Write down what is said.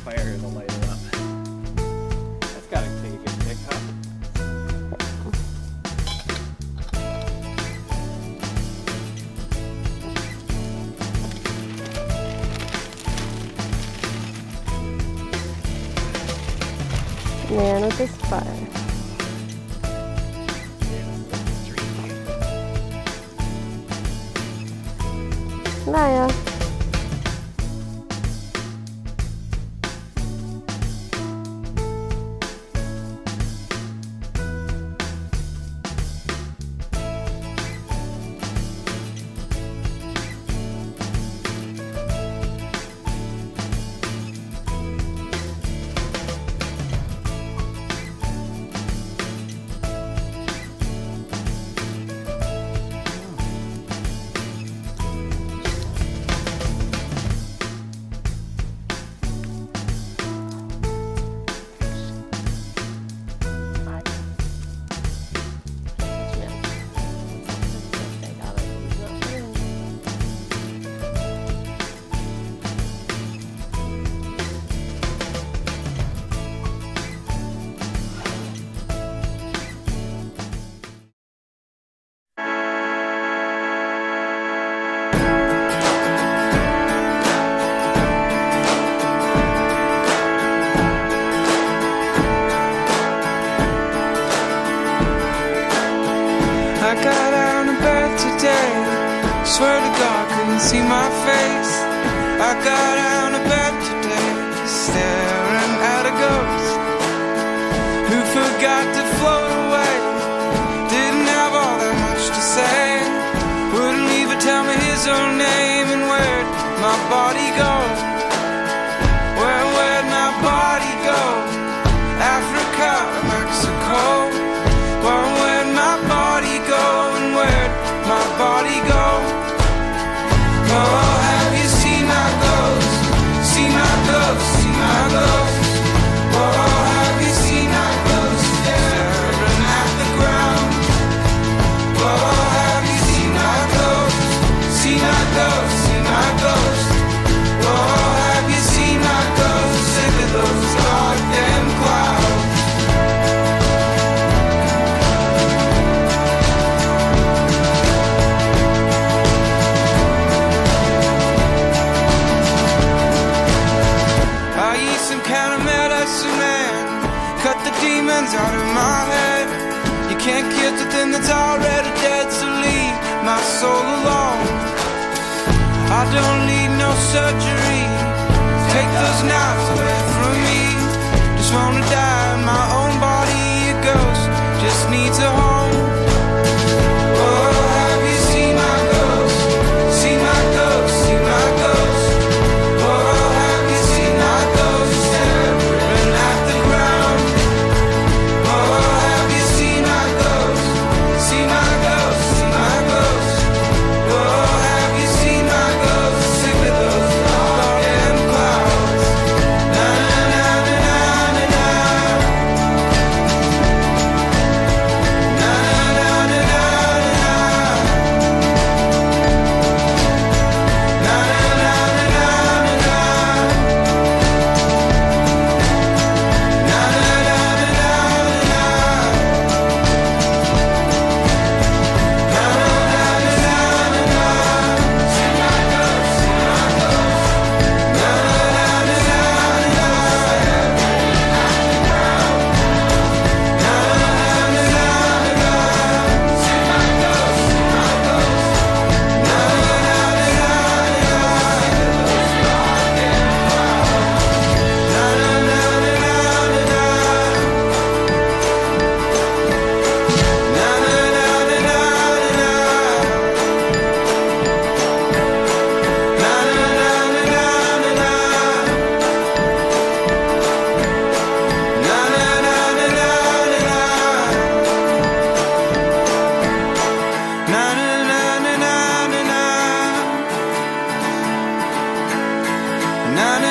fire to light it up. That's gotta take a good pick, huh? Man with this fire. Naya. I got out of bed today, swear to God couldn't see my face. I got out of bed today, staring at a ghost who forgot to float away. Didn't have all that much to say, wouldn't even tell me his own name. And where'd my body go? Where'd my body go? Africa or Mexico? Where'd my body go, and where'd my body go? Oh, have you seen my ghost? Seen my ghost, seen my ghost. Oh, have you seen my ghost staring at the ground? Oh, have you seen my ghost? Seen my ghost, seen my ghost. Oh, have you seen my ghost? Sick of those goddamn clouds. Cut the demons out of my head. You can't kill the thing that's already dead, so leave my soul alone. I don't need no surgery, take those knives away from me. Just wanna die in my own body. A ghost just needs a home. Oh, have you seen my ghost? Seen my ghost, seen my ghost. Oh, have you seen my ghost staring at the ground? Oh, have you seen my ghost? Seen my ghost, seen my ghost. Oh, have you seen my ghost? Sick of those goddamn clouds. Na na na na na na. Na na na na na na. Na na na na na na. Na na na na na na. Na na